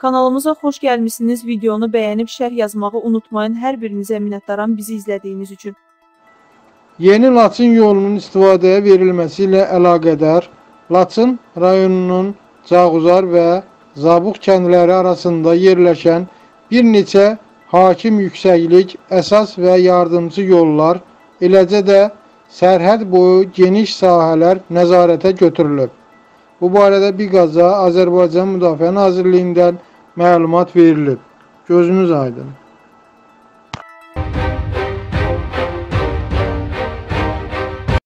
Kanalımıza xoş gəlmişsiniz. Videonu bəyənib şərh yazmağı unutmayın. Hər birinizə minnətdaram bizi izlədiyiniz üçün. Yeni Laçın yolunun istifadəyə verilməsi ilə əlaqədar Laçın rayonunun Cağuzar və Zabuq kəndləri arasında yerləşən bir neçə hakim yüksəklik, əsas və yardımcı yollar, eləcə də sərhəd boyu geniş sahələr nəzarətə götürülüb. Bu barədə Biqaza Azərbaycan Müdafiə Nazirliyindən məlumat verilib. Gözünüz aydın.